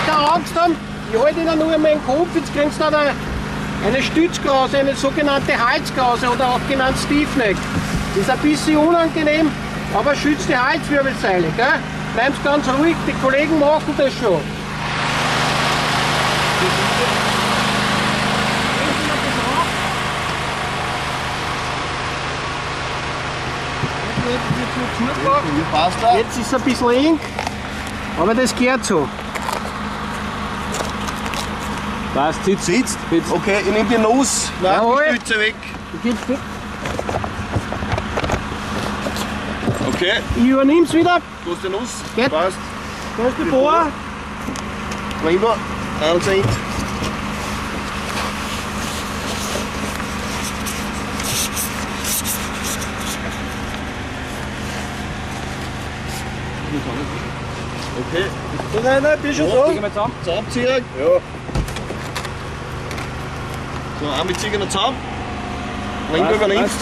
keine Angst haben, ich halte Ihnen nur meinen Kopf, jetzt kriegen Sie dann eine Stützkrause, eine sogenannte Halskrause oder auch genannt Stiefneck. Das ist ein bisschen unangenehm, aber schützt die Halswirbelsäule. Gell? Bleiben Sie ganz ruhig, die Kollegen machen das schon. Jetzt ist es ein bisschen eng, aber das gehört so. Was, sitzt? Okay, ich nehme die Nuss, die Stütze weg. Okay. Ich übernehme es wieder. Du hast die Nuss. Geht. Passt. Da ist die Bohr. Rüber. Ansehen. Okay. Nein, bist schon da. Zusammenziehen. Ja. So, einmal ziehen wir zusammen. Link übernimmst.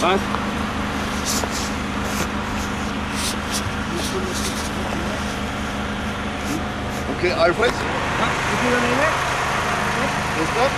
Okay, Alfred. Ja, ich übernehme. Ist gut?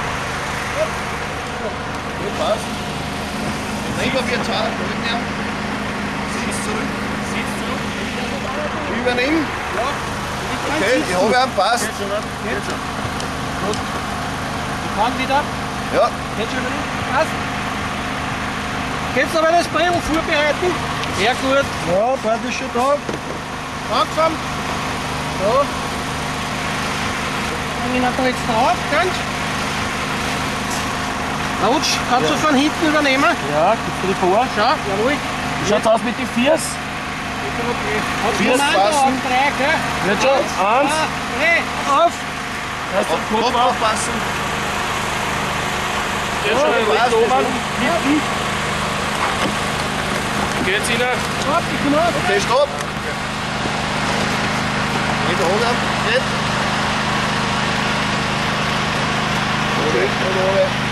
Gut, passt. Link auf jetzt auch zurücknehmen. Sitz zurück. Übernehmen. Ja. Okay, ich habe einen, passt. Geht schon. Gut. Ich kann wieder. Ja. Geht schon übernehmen. Passt. Kannst du aber das Bredel vorbereiten? Sehr gut. Ja, Bart ist schon da. Langsam. So. Wenn ich da jetzt drauf kannst. Rutsch, kannst du von hinten übernehmen? Ja, gibst du die vor? Schau, jawohl. Wie schaut's aus mit den Viers? Vier passen. Drei, gell? Wird schon. Eins. Drei, auf! Hast du den Kopf auf? Aufpassen. Geht schon ein passt, Licht oben. Hinten. Geht's Ihnen? Stopp, ich bin auf! Okay, stopp. Nicht runter. Nicht. Okay,